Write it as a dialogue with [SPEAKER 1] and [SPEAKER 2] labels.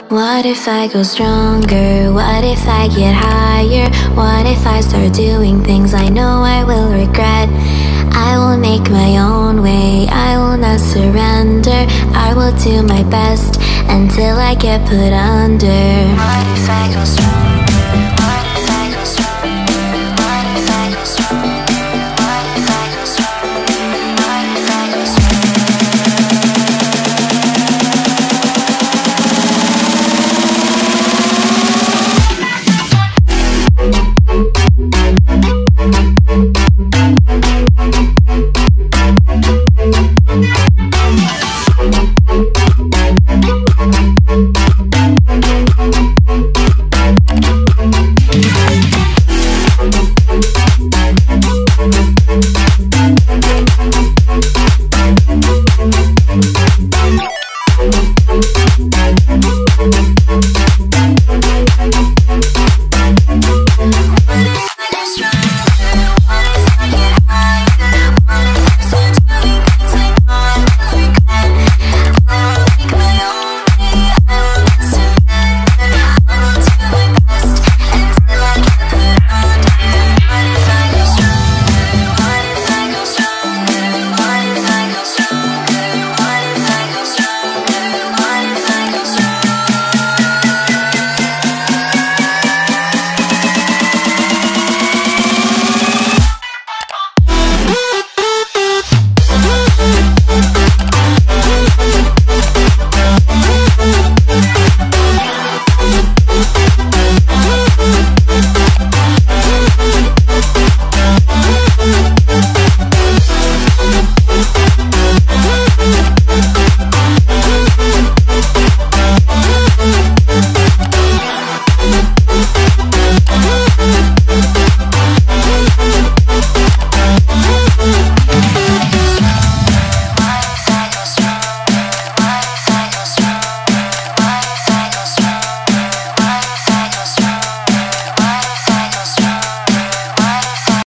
[SPEAKER 1] What if I go stronger? What if I get higher? What if I start doing things I know I will regret? I will make my own way, I will not surrender. I will do my best until I get put under. What if I go stronger? What if I go stronger? What if I go stronger? What if I go stronger? What if I go stronger?